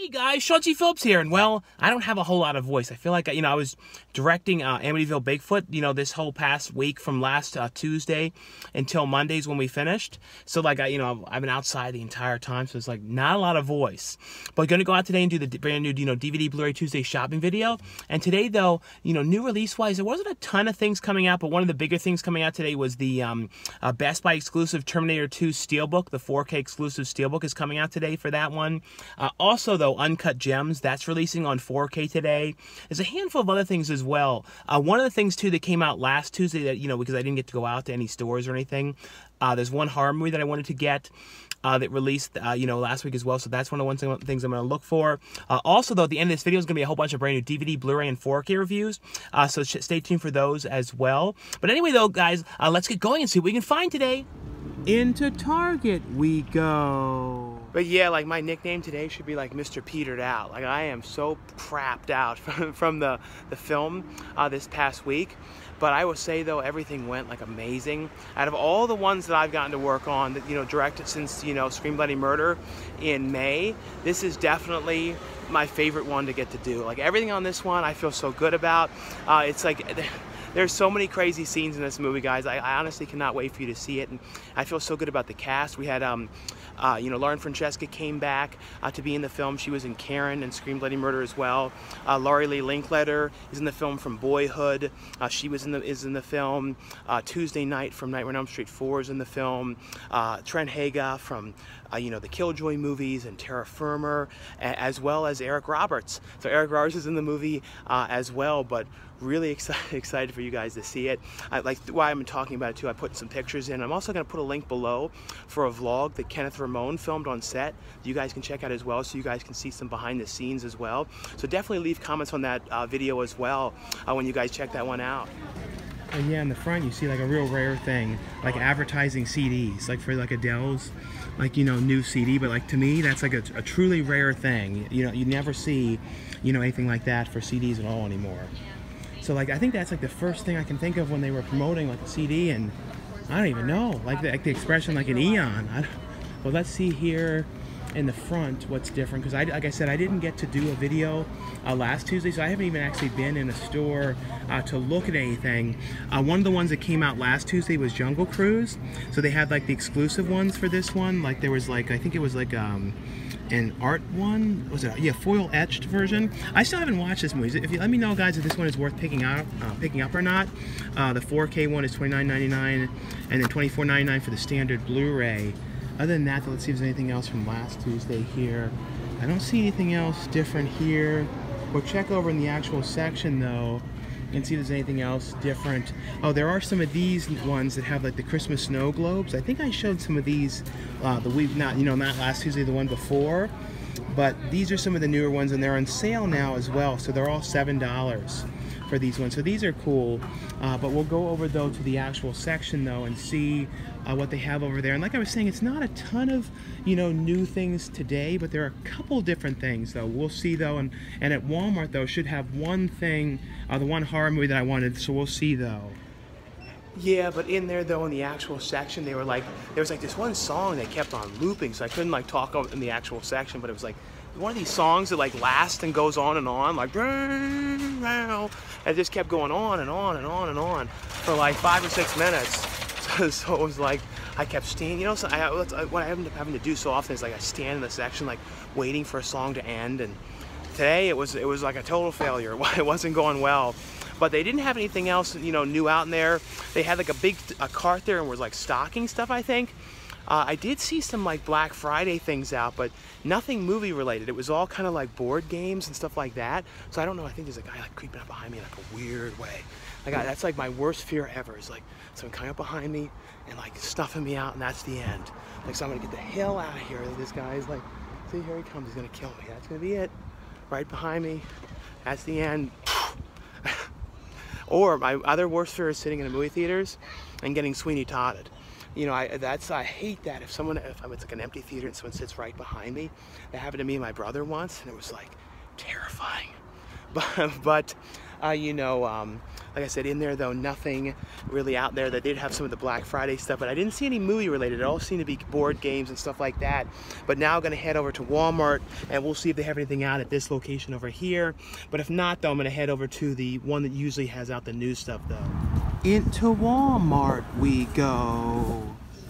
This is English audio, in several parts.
Hey guys, Sean T. Phillips here, and well, I don't have a whole lot of voice. I feel like, I was directing Amityville Bigfoot, this whole past week from last Tuesday until Mondays when we finished. So I've been outside the entire time, so it's like not a lot of voice. But going to go out today and do the brand new, DVD Blu-ray Tuesday shopping video. And today, though, new release-wise, there wasn't a ton of things coming out, but one of the bigger things coming out today was the Best Buy exclusive Terminator 2 Steelbook. The 4K exclusive Steelbook is coming out today for that one. Also, though, Uncut Gems, that's releasing on 4K today. There's a handful of other things as well. One of the things, too, that came out last Tuesday that, because I didn't get to go out to any stores or anything, there's one horror movie that I wanted to get that released, last week as well. So that's one of the things I'm going to look for. Also, though, at the end of this video is going to be a whole bunch of brand new DVD, Blu-ray, and 4K reviews. So stay tuned for those as well. But anyway, though, guys, let's get going and see what we can find today. Into Target we go. But yeah, my nickname today should be Mr. Petered Out. I am so crapped out from the film this past week. But I will say, though, everything went amazing. Out of all the ones that I've gotten to work on that directed since Scream Bloody Murder in May, this is definitely my favorite one to get to do. Everything on this one I feel so good about. It's there's so many crazy scenes in this movie, guys. I honestly cannot wait for you to see it, and I feel so good about the cast. We had Lauren Francesca came back to be in the film. She was in Karen and Scream Bloody Murder as well. Laurie Lee Linkletter is in the film from Boyhood. She is in the film. Tuesday Night from Nightmare on Elm Street 4 is in the film. Trent Haga from the Killjoy movies and Terra Firma, as well as Eric Roberts. So Eric Roberts is in the movie as well, but really excited for you guys to see it. Why I'm talking about it too, I put some pictures in. I'm also going to put a link below for a vlog that Kenneth Ramone filmed on set that you guys can check out as well, so you guys can see some behind the scenes as well. So definitely leave comments on that video as well when you guys check that one out. And yeah, in the front you see a real rare thing, advertising CDs, for Adele's new CD, but to me that's a truly rare thing. You never see anything like that for CDs at all anymore. So I think that's the first thing I can think of when they were promoting a CD, and I don't even know the expression an eon. Well, let's see here in the front what's different, because like I said, I didn't get to do a video last Tuesday, so I haven't even actually been in a store to look at anything. One of the ones that came out last Tuesday was Jungle Cruise, so they had the exclusive ones for this one. There was I think it was an art one, was it? Yeah, foil etched version. I still haven't watched this movie. If you let me know, guys, if this one is worth picking up or not. The 4K one is $29.99, and then $24.99 for the standard Blu-ray. Other than that, let's see if there's anything else from last Tuesday here. I don't see anything else different here. We'll check over in the actual section though and see if there's anything else different. Oh, there are some of these ones that have the Christmas snow globes. I think I showed some of these the week, not last Tuesday, the one before, but these are some of the newer ones, and they're on sale now as well, so they're all $7 for these ones. So these are cool, but we'll go over though to the actual section though and see what they have over there. And like I was saying, it's not a ton of new things today, but there are a couple different things though. We'll see though, and at Walmart though should have one thing, the one horror movie that I wanted, so we'll see though. Yeah, but in there though, in the actual section, they were there was this one song that kept on looping, so I couldn't talk in the actual section, but it was one of these songs that lasts and goes on and on, and it just kept going on and on and on and on for 5 or 6 minutes. So it was I kept standing, so what I end up having to do so often is I stand in the section waiting for a song to end, and today it was a total failure. It wasn't going well. But they didn't have anything else new out in there. They had a big cart there and was stocking stuff, I think. I did see some Black Friday things out, but nothing movie related. It was all kind of board games and stuff like that. So I don't know, I think there's a guy creeping up behind me in a weird way. That's my worst fear ever, is someone coming up behind me and stuffing me out, and that's the end. So I'm gonna get the hell out of here. This guy's see, here he comes, he's gonna kill me. That's gonna be it. Right behind me. That's the end. Or my other worst fear is sitting in the movie theaters and getting Sweeney Todded. I hate that. If it's an empty theater and someone sits right behind me. That happened to me and my brother once, and it was terrifying. But You know, like I said, in there though, nothing really out there. They did have some of the Black Friday stuff, but I didn't see any movie related. It all seemed to be board games and stuff like that. But now I'm gonna head over to Walmart and we'll see if they have anything out at this location over here. But if not though, I'm gonna head over to the one that usually has out the new stuff though. Into Walmart we go.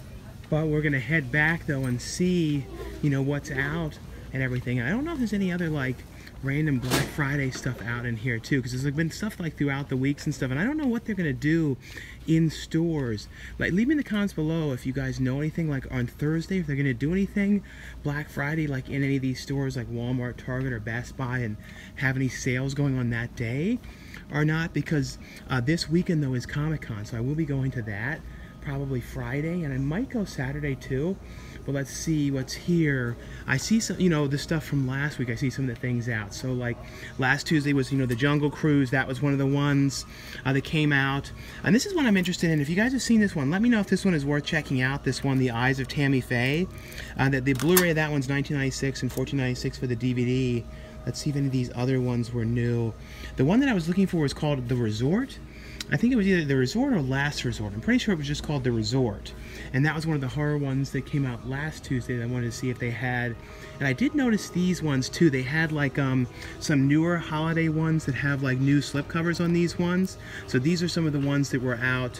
But we're gonna head back though and see, you know, what's out and everything. I don't know if there's any other like random Black Friday stuff out in here too, because there's like been stuff like throughout the weeks and stuff, and I don't know what they're gonna do in stores. Like, leave me in the comments below if you guys know anything like on Thursday, if they're gonna do anything Black Friday like in any of these stores like Walmart, Target, or Best Buy, and have any sales going on that day or not, because this weekend though is Comic-Con, so I will be going to that probably Friday, and I might go Saturday too. But let's see what's here. I see some, you know, the stuff from last week. I see some of the things out. So like last Tuesday was, you know, the Jungle Cruise. That was one of the ones that came out. And this is one I'm interested in. If you guys have seen this one, let me know if this one is worth checking out. This one, The Eyes of Tammy Faye. The Blu-ray of that one's $19.96 and $14.96 for the DVD. Let's see if any of these other ones were new. The one that I was looking for was called The Resort. I think it was either The Resort or Last Resort. I'm pretty sure it was just called The Resort. And that was one of the horror ones that came out last Tuesday that I wanted to see if they had. And I did notice these ones too. They had like some newer holiday ones that have like new slipcovers on these ones. So these are some of the ones that were out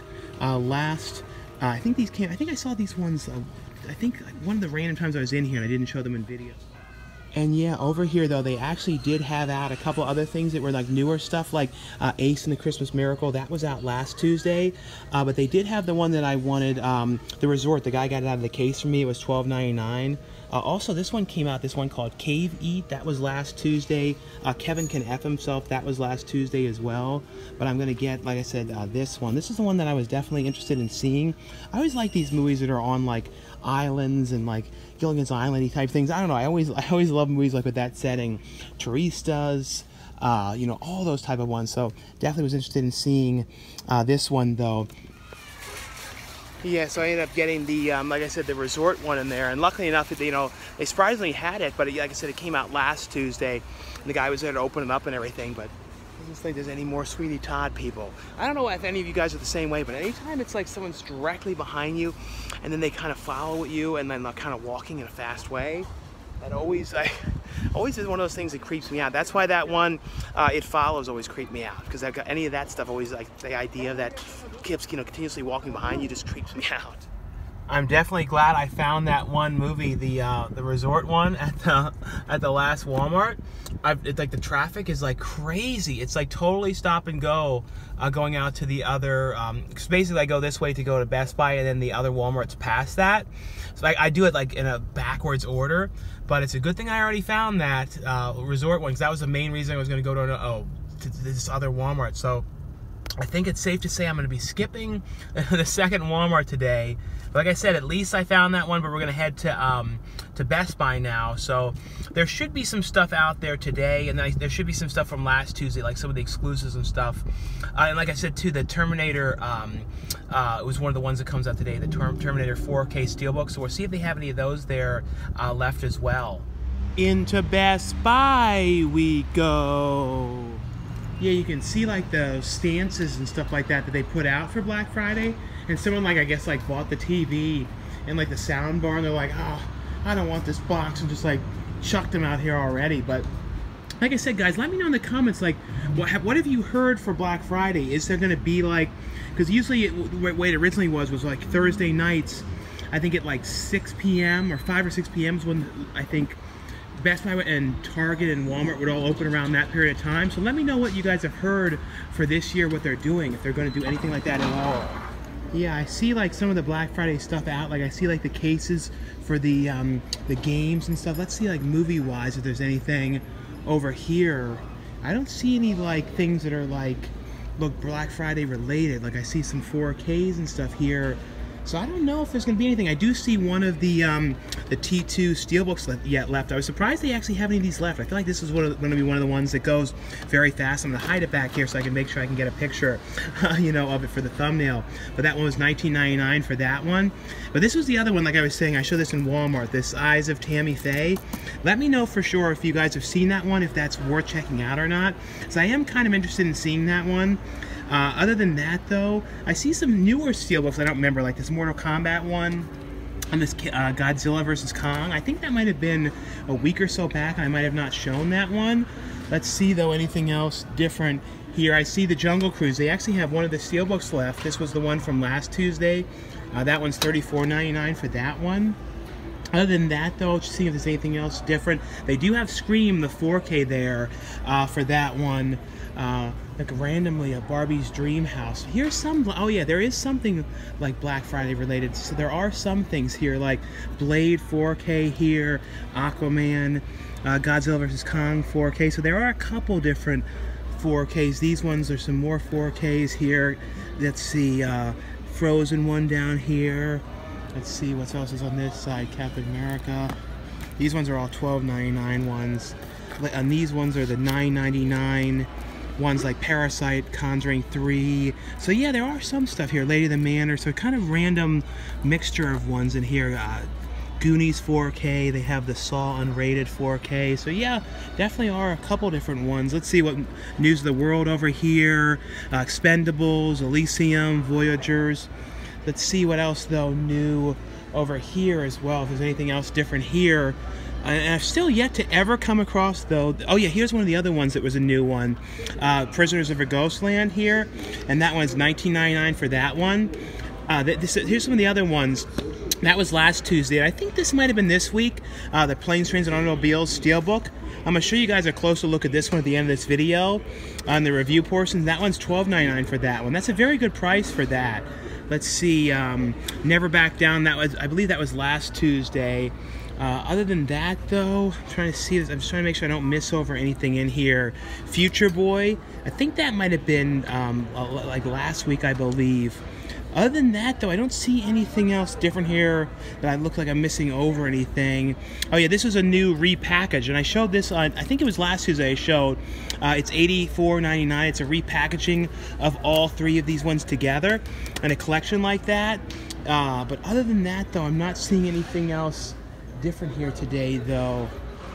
last. I think these came, I think I saw these ones, I think one of the random times I was in here and I didn't show them in video. And yeah, over here though, they actually did have out a couple other things that were like newer stuff, like Ace and the Christmas Miracle. That was out last Tuesday. But they did have the one that I wanted, The Resort. The guy got it out of the case for me. It was $12.99. Also, this one came out, this one called Cave Eat. That was last Tuesday. Kevin Can F Himself. That was last Tuesday as well. But I'm going to get, like I said, this one. This is the one that I was definitely interested in seeing. I always like these movies that are on like islands and like Gilligan's Island-y type things. I don't know. I always love movies like with that setting. Therese does. You know, all those type of ones. So definitely was interested in seeing this one though. Yeah, so I ended up getting the, like I said, the Resort one in there, and luckily enough, you know, they surprisingly had it, but like I said, it came out last Tuesday, and the guy was there to open it up and everything, but I don't think there's any more Sweeney Todd people. I don't know if any of you guys are the same way, but anytime it's like someone's directly behind you, and then they kind of follow you, and then they're kind of walking in a fast way, that always is one of those things that creeps me out. That's why that one, It Follows, always creeped me out, because I've got any of that stuff always, like the idea of that keeps, you know, continuously walking behind you just creeps me out. I'm definitely glad I found that one movie, the Resort one at the last Walmart. It's like the traffic is like crazy. It's like totally stop and go going out to the other. Cause basically, I go this way to go to Best Buy, and then the other Walmart's past that. So I do it like in a backwards order. But it's a good thing I already found that Resort one, because that was the main reason I was going to go to this other Walmart. So I think it's safe to say I'm going to be skipping the second Walmart today. Like I said, at least I found that one, but we're going to head to Best Buy now. So there should be some stuff out there today, and there should be some stuff from last Tuesday, like some of the exclusives and stuff. And like I said, too, the Terminator, it was one of the ones that comes out today, the Terminator 4K Steelbook. So we'll see if they have any of those there left as well. Into Best Buy we go. Yeah, you can see like the stances and stuff like that they put out for Black Friday. And someone, like, I guess, like, bought the TV and, like, the sound bar, and they're like, oh, I don't want this box, and just, like, chucked them out here already. But, like I said, guys, let me know in the comments, like, what have you heard for Black Friday? Is there going to be, like, because usually the way it originally was, like, Thursday nights, I think at, like, 6 p.m. or 5 or 6 p.m. is when, I think, Best Buy and Target and Walmart would all open around that period of time. So let me know what you guys have heard for this year, what they're doing, if they're going to do anything like that at all. Yeah, I see like some of the Black Friday stuff out. Like I see like the cases for the games and stuff. Let's see like movie-wise if there's anything over here. I don't see any like things that are like look Black Friday related. Like I see some 4Ks and stuff here So I don't know if there's going to be anything. I do see one of the T2 Steelbooks left. I was surprised they actually have any of these left. I feel like this is going to be one of the ones that goes very fast. I'm going to hide it back here so I can make sure I can get a picture, you know, of it for the thumbnail. But that one was $19.99 for that one. But this was the other one, like I was saying. I showed this in Walmart, this Eyes of Tammy Faye. Let me know for sure if you guys have seen that one, if that's worth checking out or not. So I am kind of interested in seeing that one. Other than that, though, I see some newer Steelbooks I don't remember, like this Mortal Kombat one and this Godzilla vs. Kong. I think that might have been a week or so back, and I might have not shown that one. Let's see, though, anything else different here. I see the Jungle Cruise. They actually have one of the Steelbooks left. This was the one from last Tuesday. That one's $34.99 for that one. Other than that, though, just seeing if there's anything else different. They do have Scream, the 4K there for that one. Like randomly a Barbie's Dream House. Here's some, oh yeah, there is something like Black Friday related. So there are some things here like Blade 4K here, Aquaman, Godzilla vs. Kong 4K. So there are a couple different 4Ks. These ones are some more 4Ks here. Let's see, Frozen one down here. Let's see what else is on this side. Captain America. These ones are all $12.99 ones. And these ones are the $9.99 ones, like Parasite, Conjuring 3. So yeah, there are some stuff here. Lady of the Manor. So kind of random mixture of ones in here. Goonies 4K. They have the Saw unrated 4K. So yeah, definitely are a couple different ones. Let's see what News of the World over here. Expendables, Elysium, Voyagers. Let's see what else, though, new over here as well, if there's anything else different here. And I've still yet to ever come across, though. Oh, yeah, here's one of the other ones that was a new one. Prisoners of a Ghostland here. And that one's $19.99 for that one. Here's some of the other ones. That was last Tuesday. I think this might have been this week. The Planes, Trains, and Automobiles Steelbook. I'm going to show you guys a closer look at this one at the end of this video on the review portion. That one's $12.99 for that one. That's a very good price for that. Let's see, Never Back Down. That was, I believe that was last Tuesday. Other than that, though, I'm trying to see this. I'm just trying to make sure I don't miss over anything in here. Future Boy. I think that might have been like last week, I believe. Other than that, though, I don't see anything else different here that I look like I'm missing over anything. Oh, yeah, this was a new repackage, and I showed this on, I think it was last Tuesday I showed. It's $84.99. It's a repackaging of all three of these ones together in a collection like that. But other than that, though, I'm not seeing anything else different here today, though.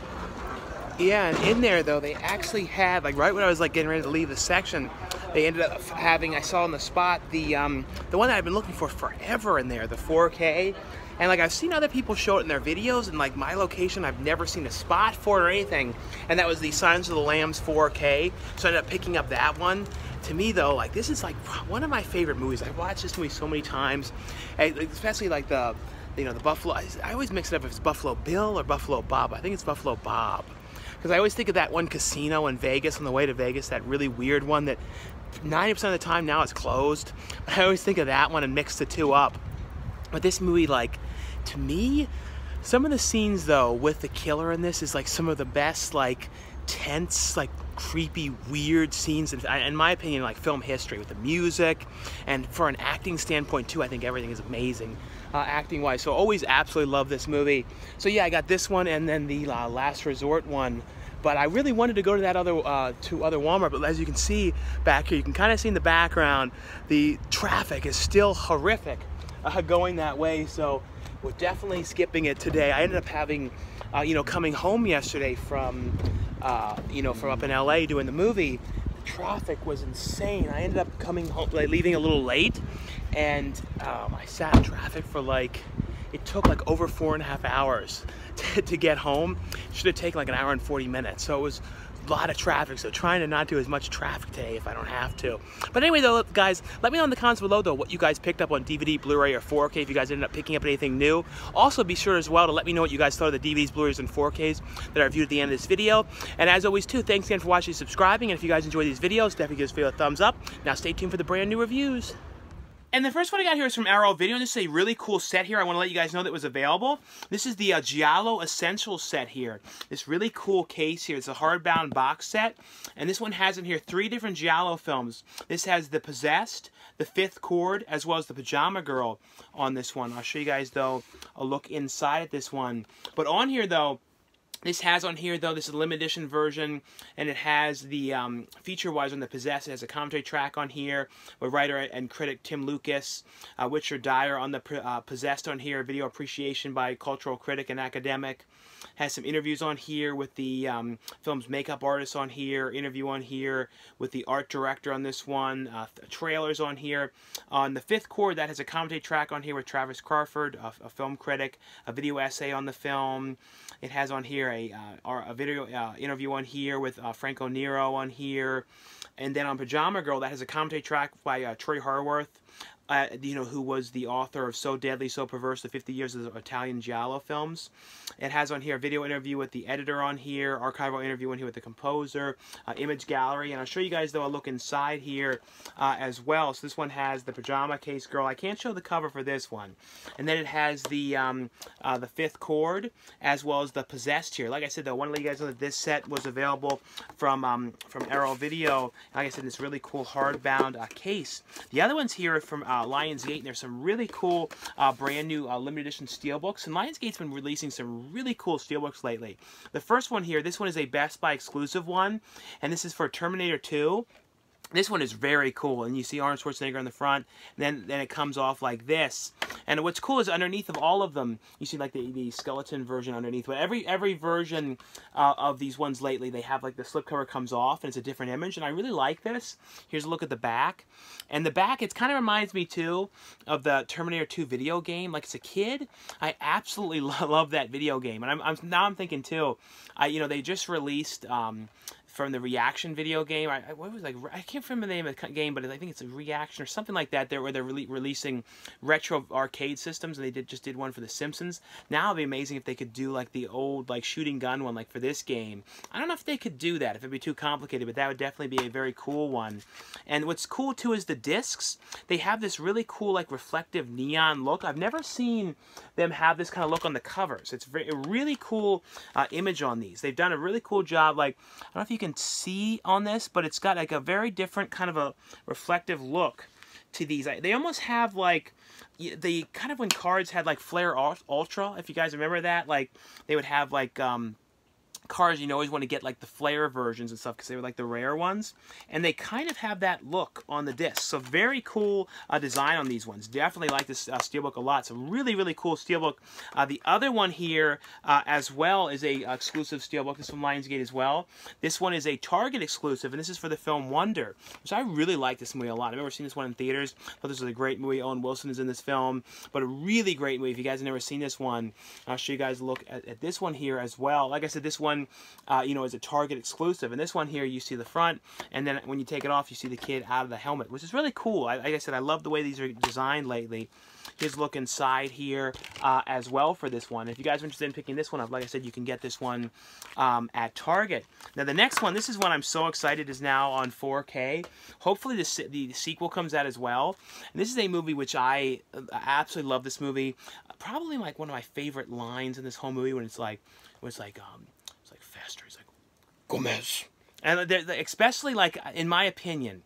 Yeah, and in there, though, they actually had, like, right when I was, like, getting ready to leave the section, they ended up having, I saw on the spot, the one that I've been looking for forever in there, the 4K. And, like, I've seen other people show it in their videos, and, like, my location, I've never seen a spot for it or anything. And that was the Silence of the Lambs 4K, so I ended up picking up that one. To me, though, like, this is, like, one of my favorite movies. I've watched this movie so many times, especially, like, the, you know, the Buffalo, I always mix it up if it's Buffalo Bill or Buffalo Bob. I think it's Buffalo Bob. Because I always think of that one casino in Vegas, on the way to Vegas, that really weird one that 90% of the time now is closed. I always think of that one and mix the two up. But this movie, like, to me, some of the scenes, though, with the killer in this is, like, some of the best, like, tense, like, creepy, weird scenes in my opinion, like, film history, with the music. And for an acting standpoint, too, I think everything is amazing. Acting wise, so always absolutely love this movie. So yeah, I got this one and then the Last Resort one, but I really wanted to go to that other two other Walmart. But as you can see back here, you can kind of see in the background, the traffic is still horrific going that way, so we're definitely skipping it today. I ended up having you know, coming home yesterday from you know, from up in LA doing the movie. Traffic was insane. I ended up coming home, like, leaving a little late, and I sat in traffic for, like, it took like over 4.5 hours to get home. It should have taken like an hour and 40 minutes. So it was a lot of traffic, so trying to not do as much traffic today if I don't have to. But anyway, though, guys, let me know in the comments below, though, what you guys picked up on DVD, Blu-ray, or 4K, if you guys ended up picking up anything new. Also, be sure as well to let me know what you guys thought of the DVDs, Blu-rays, and 4Ks that I reviewed at the end of this video. And as always, too, thanks again for watching and subscribing. And if you guys enjoy these videos, definitely give this video a thumbs up. Now stay tuned for the brand new reviews. And the first one I got here is from Arrow Video, and this is a really cool set here. I want to let you guys know that was available. This is the Giallo Essentials set here. This really cool case here. It's a hardbound box set, and this one has in here 3 different Giallo films. This has The Possessed, The Fifth Chord, as well as The Pajama Girl on this one. I'll show you guys, though, a look inside at this one. But on here, though, this has on here, though, this is a limited edition version, and it has the feature-wise on The Possessed. It has a commentary track on here with writer and critic Tim Lucas, Richard Dyer on The Possessed on here, video appreciation by cultural critic and academic. Has some interviews on here with the film's makeup artist on here, interview on here with the art director on this one, trailers on here. On The Fifth Chord, that has a commentary track on here with Travis Crawford, a film critic, a video essay on the film. It has on here a video interview on here with Franco Nero on here. And then on Pajama Girl, that has a commentary track by Troy Harworth, you know, who was the author of So Deadly, So Perverse, the 50 Years of Italian Giallo films. It has on here a video interview with the editor on here, archival interview on here with the composer, image gallery, and I'll show you guys, though, a look inside here as well. So this one has the Pajama Case Girl. I can't show the cover for this one. And then it has the Fifth Chord, as well as The Possessed here. Like I said, though, I want to let you guys know that this set was available from Arrow Video. Like I said, this really cool hardbound case. The other ones here are from Lionsgate, and there's some really cool brand new limited edition steelbooks, and Lionsgate's been releasing some really cool steelbooks lately. The first one here, this one is a Best Buy exclusive one, and this is for Terminator 2. This one is very cool, and you see Arnold Schwarzenegger on the front, and then it comes off like this. And what's cool is underneath of all of them, you see like the skeleton version underneath. But every version of these ones lately, they have like the slipcover comes off, and it's a different image, and I really like this. Here's a look at the back. And the back, it kind of reminds me, too, of the Terminator 2 video game. Like, as a kid, I absolutely love that video game. And now I'm thinking, too, you know, they just released from the Reaction video game. What was, like, I can't remember the name of the game, but I think it's a Reaction or something like that. Where they're releasing retro arcade systems, and they just did one for The Simpsons. Now it'd be amazing if they could do like the old like shooting gun one, like for this game. I don't know if they could do that, if it'd be too complicated, but that would definitely be a very cool one. And what's cool too is the discs. They have this really cool like reflective neon look. I've never seen them have this kind of look on the covers. It's a really cool image on these. They've done a really cool job. Like, I don't know if you can see on this, but it's got like a very different kind of a reflective look to these. They almost have like the kind of when cards had like Flare Ultra, if you guys remember that, like they would have like cards, you always want to get like the Flare versions and stuff because they were like the rare ones, and they kind of have that look on the disc. So very cool design on these ones. Definitely like this steelbook a lot. So really cool steelbook. The other one here as well is a exclusive steelbook. This is from Lionsgate as well. This one is a Target exclusive, and this is for the film Wonder, which I really like this movie a lot. I've never seen this one in theaters, but this is a great movie. Owen Wilson is in this film, but a really great movie. If you guys have never seen this one, I'll show you guys a look at this one here as well. Like I said, this one you know, is a Target exclusive, and this one here you see the front, and then when you take it off you see the kid out of the helmet, which is really cool. Like I said, I love the way these are designed lately. Here's a look inside here as well for this one. If you guys are interested in picking this one up, like I said, you can get this one at Target. Now the next one, this is one I'm so excited is now on 4K. Hopefully the sequel comes out as well. And this is a movie which I absolutely love. This movie, probably like one of my favorite lines in this whole movie, when it's like Fester. He's like, Gomez. And especially, like, in my opinion,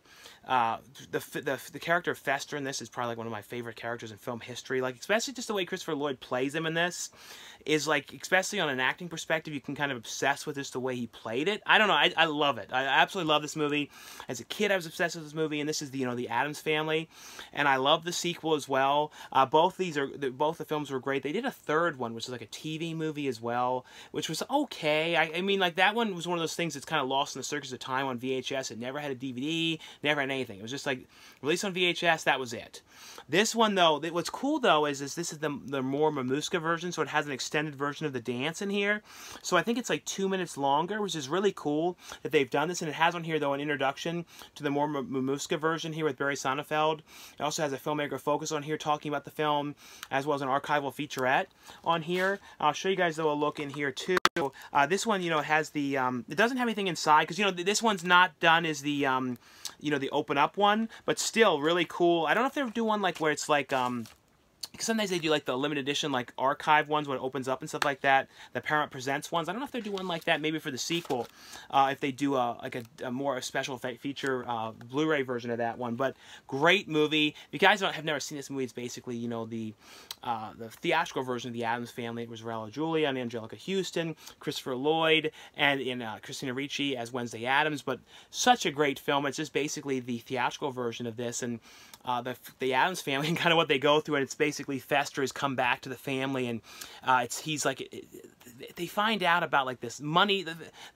the character of Fester in this is probably like one of my favorite characters in film history. Like, especially just the way Christopher Lloyd plays him in this is like, especially on an acting perspective, you can kind of obsess with just the way he played it. I don't know. I love it. I absolutely love this movie. As a kid, I was obsessed with this movie, and this is the the Addams Family, and I love the sequel as well. Both the films were great. They did a third one, which is like a TV movie as well, which was okay. I mean, like, that one was one of those things that's kind of lost in the circus of time on VHS. It never had a DVD, never had anything. It was just like released on VHS. That was it. This one, though, what's cool though is this is the more Mamushka version, so it has an extended version of the dance in here. So I think it's like 2 minutes longer, which is really cool that they've done this. And it has on here, though, an introduction to the more Mamushka version here with Barry Sonnenfeld. It also has a filmmaker focus on here talking about the film, as well as an archival featurette on here. I'll show you guys, though, a look in here too This one, you know, has the, it doesn't have anything inside, because, you know, this one's not done as the, you know, the open up one, but still really cool. I don't know if they do one like where it's like, because sometimes they do like the limited edition, like archive ones when it opens up and stuff like that. The Paramount Presents ones. I don't know if they do one like that. Maybe for the sequel, if they do like a more special feature Blu-ray version of that one. But great movie. If you guys have never seen this movie, it's basically, you know, the theatrical version of the Addams Family. It was Raul Julia and Angelica Houston, Christopher Lloyd, and Christina Ricci as Wednesday Addams. But such a great film. It's just basically the theatrical version of this, and the Addams Family and kind of what they go through, and it's basically Fester has come back to the family, and he's like, they find out about like this money,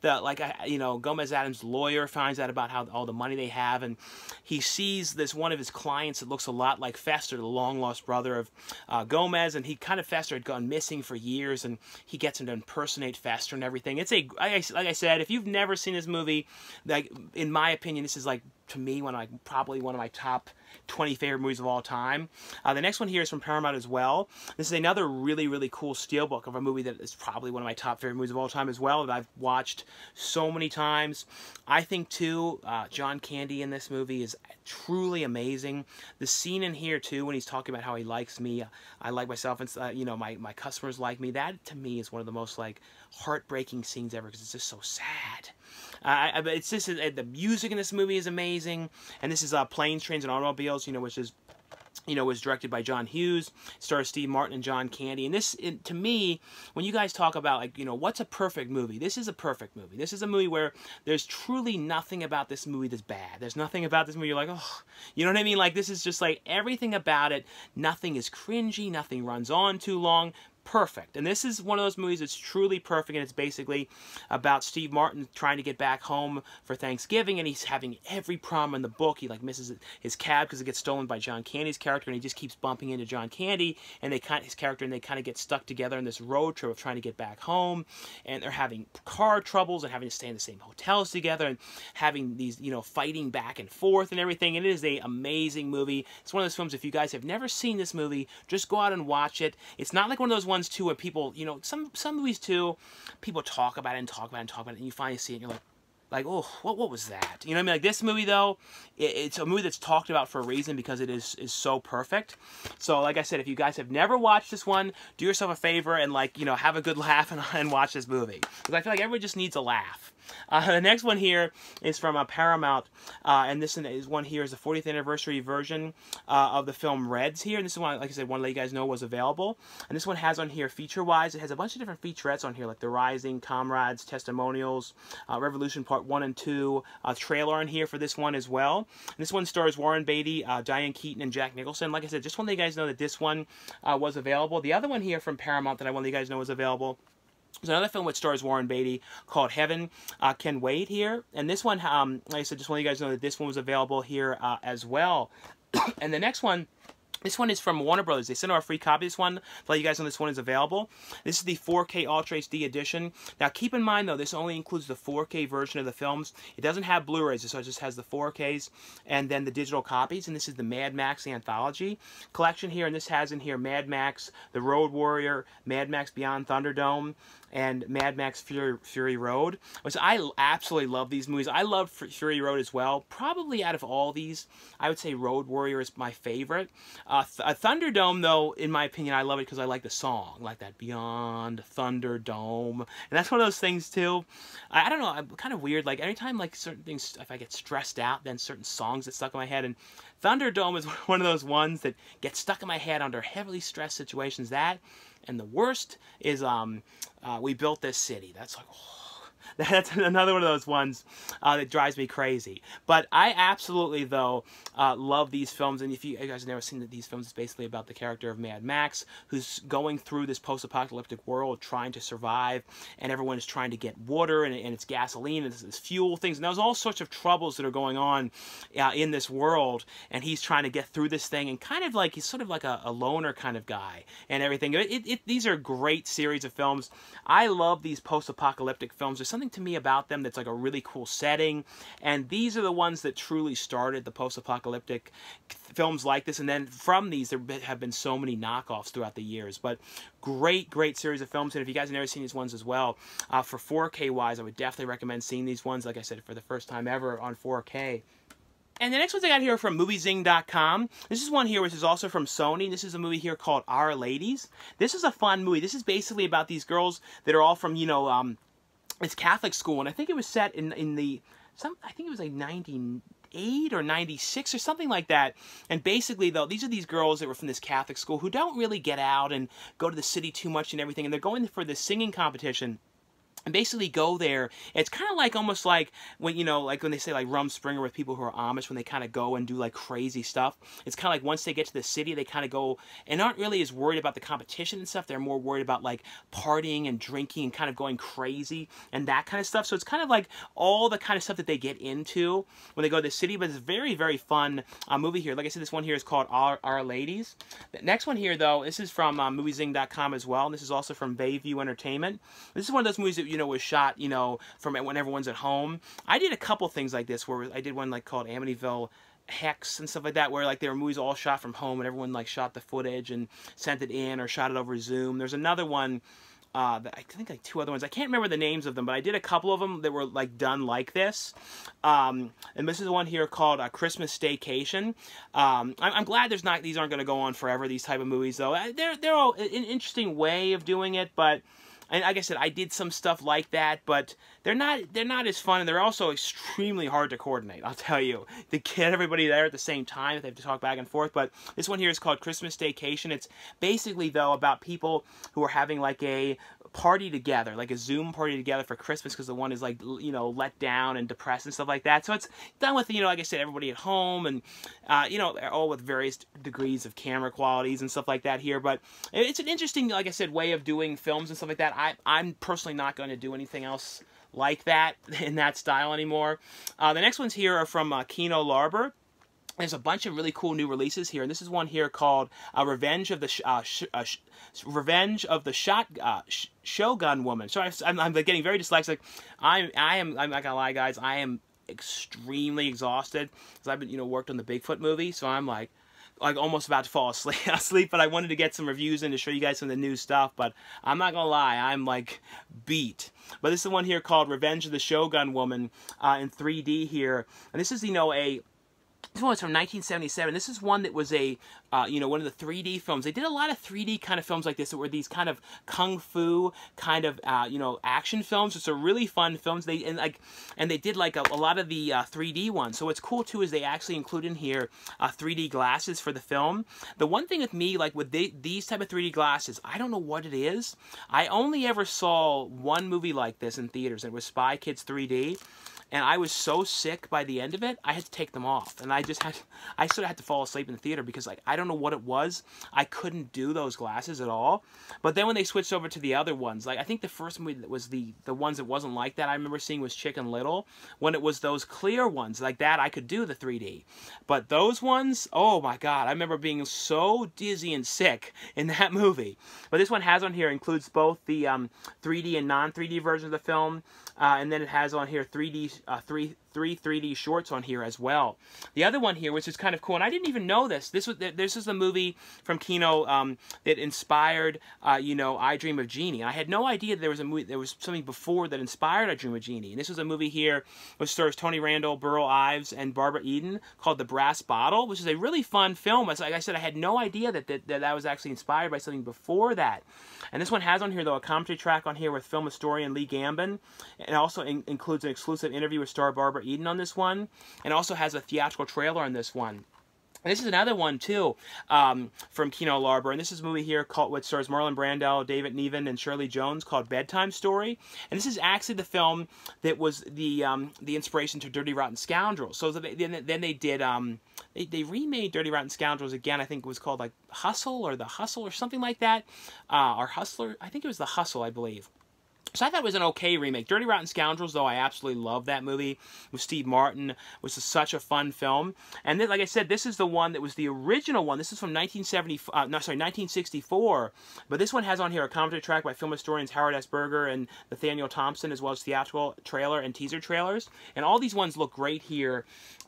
you know, Gomez Addams' lawyer finds out about how all the money they have, and he sees this one of his clients that looks a lot like Fester, the long lost brother of Gomez, and Fester had gone missing for years, and he gets him to impersonate Fester and everything. It's like I said, if you've never seen this movie, like in my opinion, this is like, to me, probably one of my top 20 favorite movies of all time. The next one here is from Paramount as well. This is another really, really cool steelbook of a movie that is probably one of my top favorite movies of all time as well, that I've watched so many times. I think, too, John Candy in this movie is truly amazing. The scene in here, too, when he's talking about how he likes me, I like myself, and you know, my customers like me, that, to me, is one of the most, like, heartbreaking scenes ever, because it's just so sad. It's just, the music in this movie is amazing, and this is Planes, Trains, and Automobiles, you know, which is, you know, was directed by John Hughes, stars Steve Martin and John Candy. And this, to me, when you guys talk about, like, you know, what's a perfect movie, this is a perfect movie. This is a movie where there's truly nothing about this movie that's bad. There's nothing about this movie you're like, oh, you know what I mean? Like, this is just like everything about it. Nothing is cringy. Nothing runs on too long. Perfect. And this is one of those movies that's truly perfect, and it's basically about Steve Martin trying to get back home for Thanksgiving, and he's having every problem in the book. He like misses his cab because it gets stolen by John Candy's character, and he just keeps bumping into John Candy and they kind of get stuck together in this road trip of trying to get back home, and they're having car troubles and having to stay in the same hotels together and having these, you know, fighting back and forth and everything. And it is an amazing movie. It's one of those films, if you guys have never seen this movie, just go out and watch it. It's not like one of those ones too where people, you know, some movies too, people talk about it and talk about it and talk about it, and you finally see it and you're like, oh, what was that? You know what I mean? Like, this movie, though, it's a movie that's talked about for a reason, because it is so perfect. So, like I said, if you guys have never watched this one, do yourself a favor and, like, you know, have a good laugh and watch this movie, because I feel like everybody just needs a laugh. The next one here is from Paramount, and this one here is the 40th anniversary version of the film Reds here. And this is one, like I said, one to let you guys know was available. And this one has on here, feature-wise, it has a bunch of different featurettes on here, like The Rising, Comrades, Testimonials, Revolution Part 1 and 2, trailer on here for this one as well. And this one stars Warren Beatty, Diane Keaton, and Jack Nicholson. Like I said, just want to let you guys know that this one was available. The other one here from Paramount that I want to let you guys know was available, there's another film which stars Warren Beatty called Heaven Can Wait here. And this one, like I said, just want you guys to know that this one was available here as well. And the next one, this one is from Warner Brothers. They sent out a free copy of this one to let you guys know this one is available. This is the 4K Ultra HD edition. Now, keep in mind, though, this only includes the 4K version of the films. It doesn't have Blu-rays, so it just has the 4Ks and then the digital copies. And this is the Mad Max Anthology collection here. And this has in here Mad Max, The Road Warrior, Mad Max Beyond Thunderdome, and Mad Max Fury Road. Which I absolutely love these movies. I love Fury Road as well. Probably out of all these, I would say Road Warrior is my favorite. Thunderdome, though, in my opinion, I love it because I like the song, like that Beyond Thunderdome, and that's one of those things too. I don't know, I'm kind of weird. Like, anytime, like, certain things, if I get stressed out, then certain songs get stuck in my head, and Thunderdome is one of those ones that get stuck in my head under heavily stressed situations. That, and the worst is We Built This City. That's like, oh. That's another one of those ones that drives me crazy. But I absolutely, though, love these films. And if you guys have never seen these films, it's basically about the character of Mad Max, who's going through this post-apocalyptic world trying to survive. And everyone is trying to get water, and it's gasoline, and it's fuel things. And there's all sorts of troubles that are going on in this world. And he's trying to get through this thing. And kind of like, he's sort of like a loner kind of guy and everything. These are great series of films. I love these post-apocalyptic films. There's something something to me about them that's like a really cool setting. And these are the ones that truly started the post-apocalyptic films like this. And then from these, there have been so many knockoffs throughout the years. But great, great series of films. And if you guys have never seen these ones as well, for 4K wise, I would definitely recommend seeing these ones, like I said, for the first time ever on 4K. And the next ones I got here are from MovieZing.com. This is one here which is also from Sony. This is a movie here called Our Ladies. This is a fun movie. This is basically about these girls that are all from, you know, it's Catholic school. And I think it was set in the, I think it was like 98 or 96 or something like that. And basically, though, these are these girls that were from this Catholic school who don't really get out and go to the city too much and everything. And they're going for this singing competition. And basically go there. It's kind of like almost like when, you know, like when they say like Rumspringa with people who are Amish, when they kind of go and do like crazy stuff. It's kind of like once they get to the city, they kind of go and aren't really as worried about the competition and stuff. They're more worried about like partying and drinking and kind of going crazy and that kind of stuff. So it's kind of like all the kind of stuff that they get into when they go to the city. But it's a very, very fun movie here. Like I said, this one here is called Our Ladies. The next one here, though, this is from MovieZing.com as well. And this is also from Bayview Entertainment. This is one of those movies that, you know, was shot, you know, from when everyone's at home. I did a couple things like this where I did one like called Amityville Hex and stuff like that, where like there were movies all shot from home and everyone like shot the footage and sent it in or shot it over Zoom. There's another one that I think like 2 other ones. I can't remember the names of them, but I did a couple of them that were like done like this. And this is one here called Christmas Staycation. I'm glad these aren't going to go on forever, these type of movies, though. They're all an interesting way of doing it, but and like I said, I did some stuff like that, but they're not as fun, and they're also extremely hard to coordinate, I'll tell you, to get everybody there at the same time if they have to talk back and forth. But this one here is called Christmas Staycation. It's basically, though, about people who are having like a party together, like a Zoom party together for Christmas, because the one is like, you know, let down and depressed and stuff like that. So it's done with, you know, like I said, everybody at home and, you know, all with various degrees of camera qualities and stuff like that here. But it's an interesting, like I said, way of doing films and stuff like that. I'm personally not going to do anything else like that in that style anymore. The next ones here are from Kino Lorber. There's a bunch of really cool new releases here, and this is one here called Revenge of the Shogun Woman. Sorry, I'm getting very dyslexic. I'm not gonna lie, guys. I am extremely exhausted because I've been, you know, worked on the Bigfoot movie, so I'm like almost about to fall asleep, but I wanted to get some reviews in to show you guys some of the new stuff, but I'm not gonna lie, I'm like beat. But this is one here called Revenge of the Shogun Woman in 3D here, and this is, you know, this one was from 1977. This is one that was a, you know, one of the 3D films. They did a lot of 3D kind of films like this that were these kind of kung fu kind of, you know, action films. It's a really fun films. They did like a lot of the 3D ones. So what's cool too is they actually include in here 3D glasses for the film. The one thing with me, like with these type of 3D glasses, I don't know what it is. I only ever saw one movie like this in theaters. And it was Spy Kids 3D. And I was so sick by the end of it, I had to take them off. And I sort of had to fall asleep in the theater because, like, I don't know what it was. I couldn't do those glasses at all. But then when they switched over to the other ones, like, I think the first movie that was the ones that wasn't like that I remember seeing was Chicken Little. When it was those clear ones, like that, I could do the 3D. But those ones, oh my God, I remember being so dizzy and sick in that movie. But this one has on here, includes both the 3D and non-3D versions of the film. And then it has on here 3D, three 3D shorts on here as well. The other one here, which is kind of cool, and I didn't even know this. This is the movie from Kino that inspired, you know, I Dream of Jeannie. I had no idea there was a movie, there was something before that inspired I Dream of Jeannie. And this was a movie here which stars Tony Randall, Burl Ives, and Barbara Eden, called The Brass Bottle, which is a really fun film. Like I said, I had no idea that was actually inspired by something before that. And this one has on here, though, a commentary track on here with film historian Lee Gambin. It also includes an exclusive interview with star Barbara Eden on this one, and also has a theatrical trailer on this one. And this is another one, too, from Kino Lorber. And this is a movie here called, which stars Marlon Brando, David Niven, and Shirley Jones, called Bedtime Story. And this is actually the film that was the inspiration to Dirty Rotten Scoundrels. So then they did, they remade Dirty Rotten Scoundrels again. I think it was called, like, Hustle or The Hustle or something like that. Or Hustler. I think it was The Hustle, I believe. So I thought it was an okay remake. Dirty Rotten Scoundrels, though, I absolutely love that movie with Steve Martin. It was such a fun film. And then, like I said, this is the one that was the original one. This is from 1964. But this one has on here a commentary track by film historians Howard S. Berger and Nathaniel Thompson, as well as theatrical trailer and teaser trailers. And all these ones look great here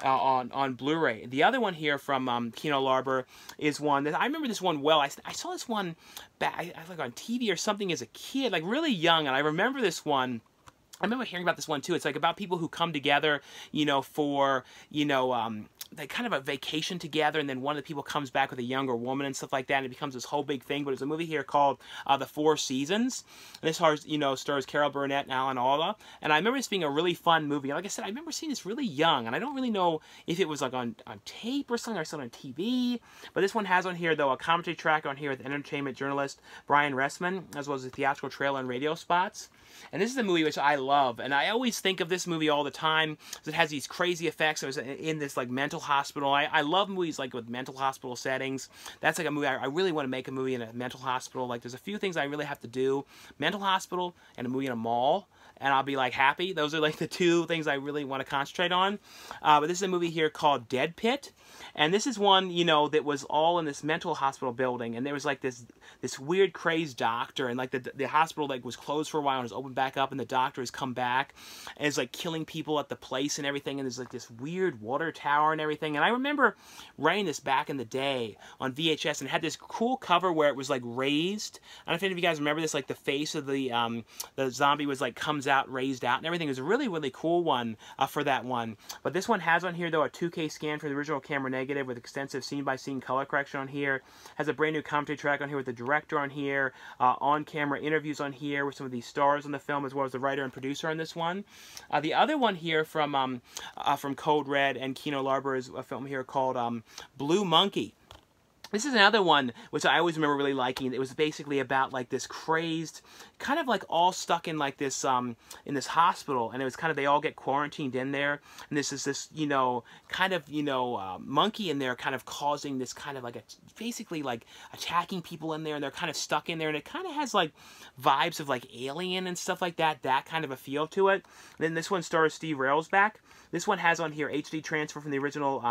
on Blu-ray. The other one here from Kino Lorber is one that I remember this one well. I saw this one back, I like on TV or something as a kid, like really young, and I remember this one. I remember hearing about this one too. It's like about people who come together, you know, for, you know, like kind of a vacation together, and then one of the people comes back with a younger woman and stuff like that, and it becomes this whole big thing. But there's a movie here called The Four Seasons, and this stars, you know, stars Carol Burnett and Alan Alda. And I remember this being a really fun movie. And like I said, I remember seeing this really young, and I don't really know if it was like on tape or something, or still on TV. But this one has on here, though, a commentary track on here with entertainment journalist Brian Ressman, as well as the theatrical trailer and radio spots. And this is a movie which I love, and I always think of this movie all the time because it has these crazy effects. It was in this like mental hospital. I love movies like with mental hospital settings. That's like a movie I really want to make, a movie in a mental hospital. Like there's a few things I really have to do: mental hospital and a movie in a mall, and I'll be like happy. Those are like the two things I really want to concentrate on. But this is a movie here called Dead Pit. And this is one, you know, that was all in this mental hospital building, and there was like this weird crazed doctor, and like the hospital like was closed for a while and was opened back up, and the doctor has come back and is like killing people at the place and everything, and there's like this weird water tower and everything. And I remember renting this back in the day on VHS, and it had this cool cover where it was like raised. I don't know if any of you guys remember this, like the face of the zombie was like comes out raised out and everything. It was a really, really cool one for that one. But this one has on here, though, a 2K scan for the original camera negative with extensive scene-by-scene color correction on here. Has a brand new commentary track on here with the director on here, on-camera interviews on here with some of these stars on the film, as well as the writer and producer on this one. The other one here from Code Red and Kino Lorber is a film here called Blue Monkey. This is another one which I always remember really liking. It was basically about like this crazed, kind of like all stuck in like this in this hospital, and it was kind of, they all get quarantined in there, and this is this, you know, kind of, you know, monkey in there kind of causing this kind of like a, basically like attacking people in there, and they're kind of stuck in there, and it kind of has like vibes of like Alien and stuff like that, that kind of a feel to it. And then this one stars Steve Railsback. This one has on here HD transfer from the original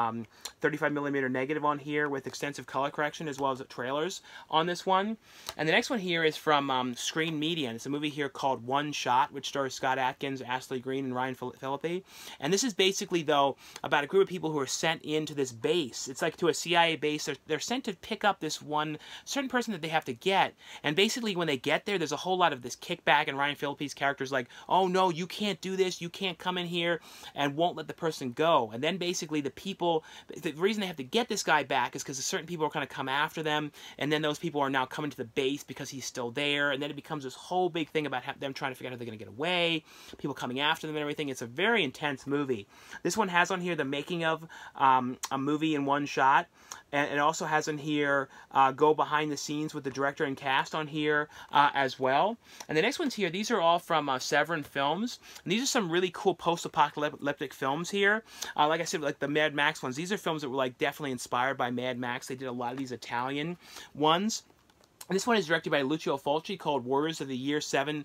35mm negative on here with extensive color correction, as well as the trailers on this one. And the next one here is from Screen Media, and it's a movie here called One Shot, which stars Scott Adkins, Ashley Greene, and Ryan Phillippe. And this is basically, though, about a group of people who are sent into this base. It's like to a CIA base. They're sent to pick up this one certain person that they have to get. And basically, when they get there, there's a whole lot of this kickback, and Ryan Phillippe's character's like, oh no, you can't do this, you can't come in here, and won't let the person go. And then basically the people, the reason they have to get this guy back is because certain people are kind of come after them, and then those people are now coming to the base because he's still there, and then it becomes this whole big thing about them trying to figure out how they're going to get away, people coming after them and everything. It's a very intense movie. This one has on here the making of a movie in one shot, and it also has on here go behind the scenes with the director and cast on here as well. And the next ones here, these are all from Severin Films, and these are some really cool post-apocalyptic films here. Like I said, like the Mad Max ones, these are films that were like definitely inspired by Mad Max. They did a lot of these Italian ones. This one is directed by Lucio Fulci, called Warriors of the Year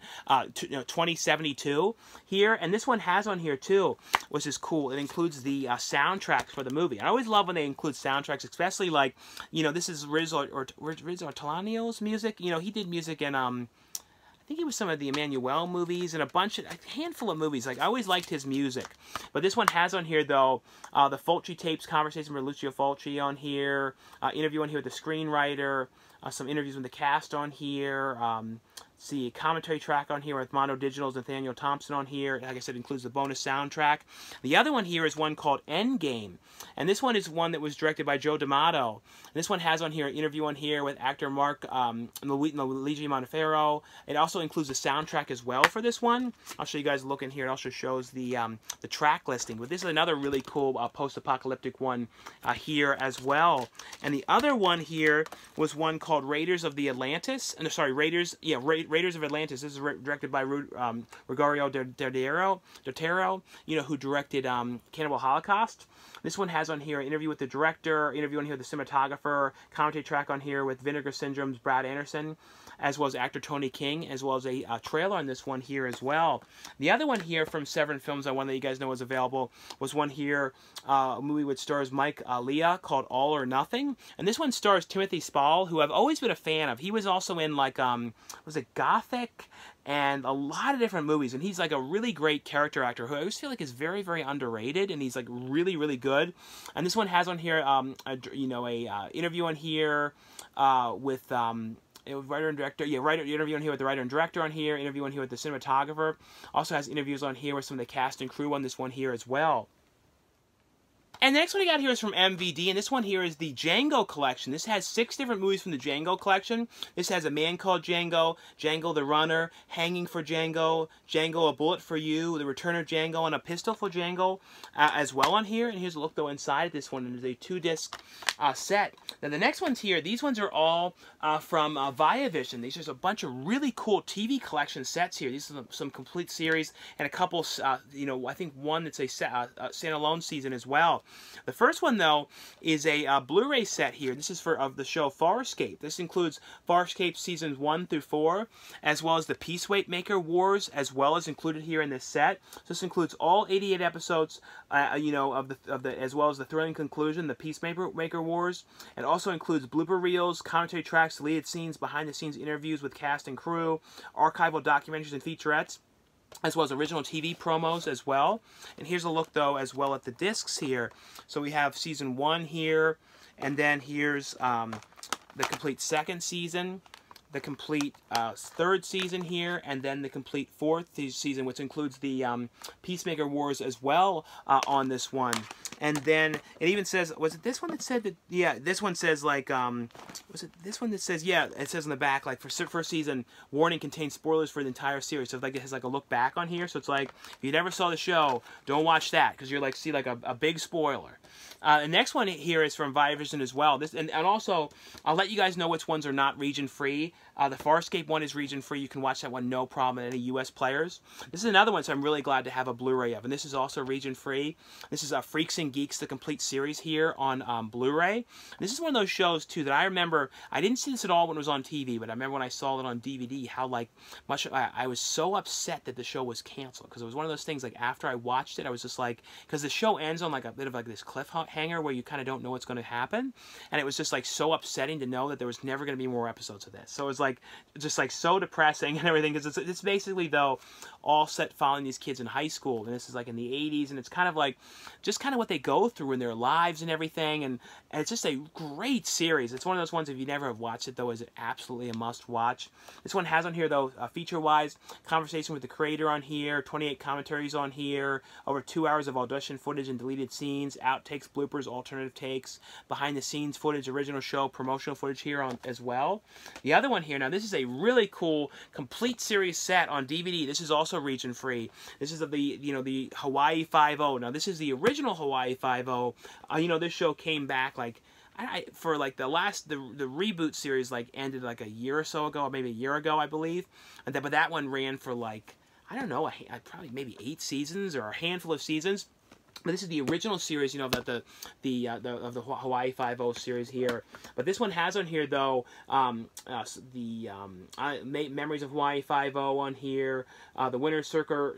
2072 here. And this one has on here, too, which is cool. It includes the soundtracks for the movie. I always love when they include soundtracks, especially like, you know, this is Riz Ortolano's music. You know, he did music in, I think it was some of the Emmanuelle movies and a handful of movies. Like, I always liked his music. But this one has on here, though, the Fulci tapes, conversation with Lucio Fulci on here, interview on here with the screenwriter, some interviews with the cast on here, see a commentary track on here with Mondo Digital's Nathaniel Thompson on here. Like I said, includes the bonus soundtrack. The other one here is one called Endgame. And this one is one that was directed by Joe D'Amato. And this one has on here an interview on here with actor Mark Luigi Montefiore. It also includes the soundtrack as well for this one. I'll show you guys a look in here. It also shows the track listing. But this is another really cool post-apocalyptic one here as well. And the other one here was one called called Raiders of the Atlantis. And sorry, Raiders of Atlantis. This is directed by Rogerio Dotero, you know, who directed Cannibal Holocaust. This one has on here an interview with the director, interview on here with the cinematographer, commentary track on here with Vinegar Syndrome's Brad Anderson, as well as actor Tony King, as well as a trailer on this one here as well. The other one here from Severin Films, one that you guys know was available, was one here, a movie which stars Mike Leah called All or Nothing. And this one stars Timothy Spall, who I've always been a fan of. He was also in, like, was it Gothic? And a lot of different movies, and he's like a really great character actor who I always feel like is very, very underrated, and he's like really, really good. And this one has on here, interview on here with writer and director, interview on here with the writer and director on here, interview on here with the cinematographer. Also has interviews on here with some of the cast and crew on this one here as well. And the next one we got here is from MVD, and this one here is the Django collection. This has 6 different movies from the Django collection. This has A Man Called Django, Django the Runner, Hanging for Django, Django A Bullet for You, The Return of Django, and A Pistol for Django as well on here. And here's a look though inside this one. It is a 2-disc set. Now the next ones here, these ones are all from Viavision. These are a bunch of really cool TV collection sets here. These are some complete series and a couple, I think one that's a standalone season as well. The first one, though, is a Blu-ray set here. This is of the show Farscape. This includes Farscape Seasons 1 through 4, as well as the Peacemaker Wars, as well as included here in this set. So this includes all 88 episodes, as well as the thrilling conclusion, the Peacemaker Wars. It also includes blooper reels, commentary tracks, deleted scenes, behind-the-scenes interviews with cast and crew, archival documentaries and featurettes, as well as original TV promos as well. And here's a look, though, as well at the discs here. So we have Season 1 here, and then here's the complete 2nd season, the complete 3rd season here, and then the complete 4th season, which includes the Peacemaker Wars as well on this one. And then it even says, was it this one that said that, yeah, this one says, like, was it this one that says, yeah, it says in the back, like, for first season, warning contains spoilers for the entire series. So, like, it has, like, a look back on here. So it's like, if you never saw the show, don't watch that, because you're, like, see, like, a big spoiler. The next one here is from Viavision as well. And also, I'll let you guys know which ones are not region-free. The Farscape one is region-free. You can watch that one no problem at any U.S. players. This is another one, so I'm really glad to have a Blu-ray of. And this is also region-free. This is Freaks and Geeks, the complete series here on Blu-ray. This is one of those shows, too, that I remember. I didn't see this at all when it was on TV, but I remember when I saw it on DVD, how, like, much I was so upset that the show was canceled. Because it was one of those things, like, after I watched it, I was just like, because the show ends on, like, a bit of, like, this cliffhanger where you kind of don't know what's going to happen. And it was just, like, so upsetting to know that there was never going to be more episodes of this. So it was, like, just, like, so depressing and everything. Because it's basically, though, all set following these kids in high school. And this is, like, in the 80s. And it's kind of, like, just kind of what they go through in their lives and everything. And it's just a great series. It's one of those ones, if you never have watched it, though, is absolutely a must-watch. This one has on here, though, feature-wise, conversation with the creator on here, 28 commentaries on here, over 2 hours of audition footage and deleted scenes, outtakes, bloopers, alternative takes, behind-the-scenes footage, original show, promotional footage here on as well. The other one here, now this is a really cool complete series set on DVD. This is also region-free. This is of the, the Hawaii Five-0. Now this is the original Hawaii Five-0. This show came back, like, for like the reboot series, like, ended like a year or so ago, or maybe a year ago, I believe. But that one ran for, like, I don't know, probably maybe 8 seasons or a handful of seasons. But this is the original series, of the Hawaii Five-0 series here. But this one has on here, though, Memories of Hawaii Five-0 on here, the Winner's Circle,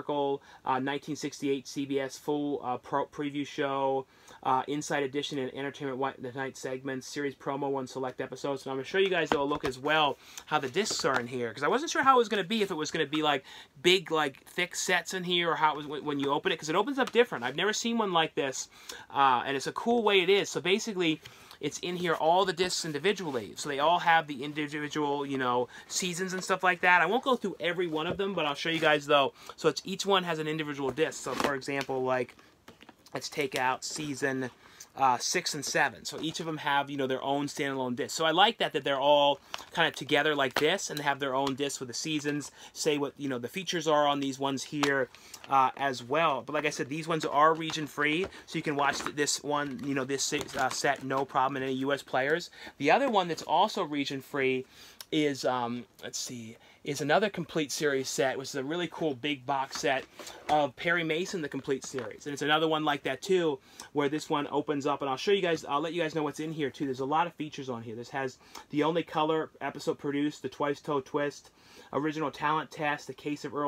1968 CBS full preview show, Inside Edition and Entertainment Tonight segments, series promo on select episodes. And I'm going to show you guys, though, a look as well how the discs are in here, because I wasn't sure how it was going to be, if it was going to be like big, like thick sets in here, or how it was when you open it, because it opens up different. I've never seen one like this, and it's a cool way it is. So basically, it's in here, all the discs individually. So they all have the individual, seasons and stuff like that. I won't go through every one of them, but I'll show you guys, though. So each one has an individual disc. So, for example, like, let's take out season 6 and 7. So each of them have, you know, their own standalone disc. So I like that they're all kind of together like this, and they have their own discs with the seasons, say what, you know, the features are on these ones here as well. But like I said, these ones are region free, so you can watch this one, you know, this set no problem in any US players. The other one that's also region free is, let's see, is another complete series set, which is a really cool big box set of Perry Mason, the complete series. And it's another one like that too, where this one opens up, and I'll show you guys, I'll let you guys know what's in here too. There's a lot of features on here. This has the only color episode produced, the Twice Toed Twist, original talent test, the Case of Earl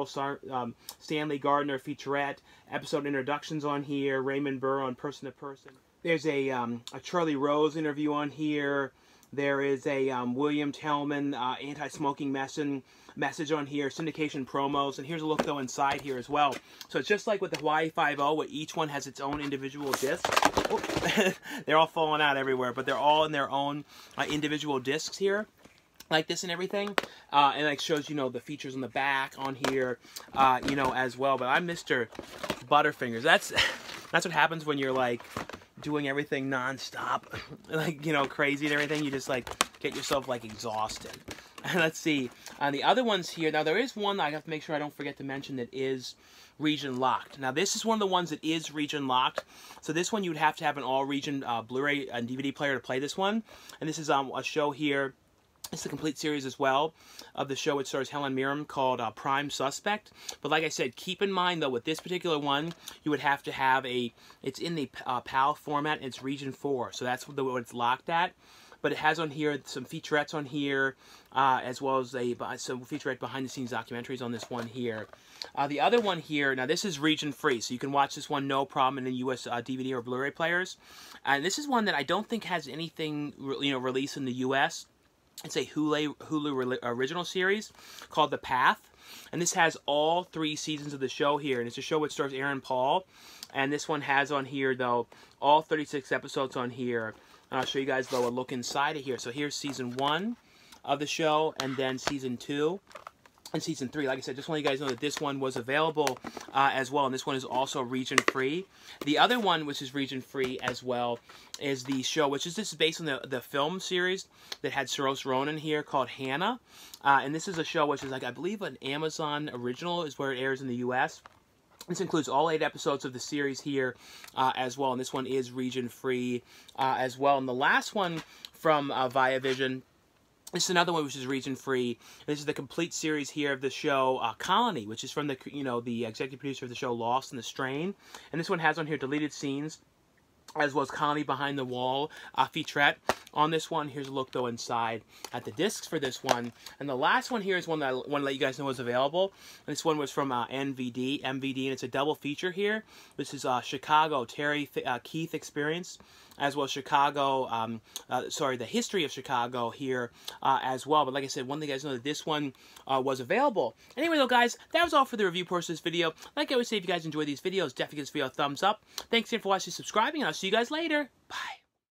Stanley Gardner featurette, episode introductions on here, Raymond Burr on Person to Person. There's a Charlie Rose interview on here. There is a William Tellman anti-smoking message on here, syndication promos, and here's a look though inside here as well. So it's just like with the Hawaii Five-0, where each one has its own individual disc. Oh, they're all falling out everywhere, but they're all in their own individual discs here, like this and everything, and like shows, you know, the features on the back on here, you know, as well. But I'm Mr. Butterfingers. That's what happens when you're like doing everything non-stop, like, you know, crazy and everything. You just like get yourself like exhausted. And let's see, on the other ones here, now there is one that I have to make sure I don't forget to mention that is region locked. Now this is one of the ones that is region locked. So this one you would have to have an all region Blu-ray and DVD player to play this one. And this is a show here. It's a complete series as well of the show. It stars Helen Mirren, called Prime Suspect. But like I said, keep in mind though, with this particular one, you would have to have it's in the PAL format, and it's region 4. So that's what it's locked at. But it has on here some featurettes on here, as well as some featurette behind-the-scenes documentaries on this one here. The other one here, now this is region free, so you can watch this one no problem in the US DVD or Blu-ray players. And this is one that I don't think has anything, you know, released in the US. It's a Hulu original series called The Path. And this has all 3 seasons of the show here. And it's a show which stars Aaron Paul. And this one has on here, though, all 36 episodes on here. And I'll show you guys, though, a look inside of here. So here's season 1 of the show, and then season 2. And season 3, like I said, just want you guys to know that this one was available as well, and this one is also region free. The other one, which is region free as well, is the show, which is based on the film series that had Saoirse Ronan here, called Hannah. And this is a show which is, like, I believe an Amazon original is where it airs in the US. This includes all 8 episodes of the series here as well, and this one is region free as well. And the last one from Viavision, this is another one which is region free. This is the complete series here of the show Colony, which is from the, you know, the executive producer of the show Lost in the Strain. And this one has on here deleted scenes, as well as Colony Behind the Wall featurette. On this one, here's a look though inside at the discs for this one. And the last one here is one that I want to let you guys know is available. And this one was from MVD, and it's a double feature here. This is Chicago Terry Keith Experience, as well as Chicago, the history of Chicago here as well. But like I said, one thing you guys know that this one was available. Anyway though, guys, that was all for the review portion of this video. Like I always say, if you guys enjoy these videos, definitely give this video a thumbs up. Thanks again for watching, subscribing, and I'll see you guys later. Bye.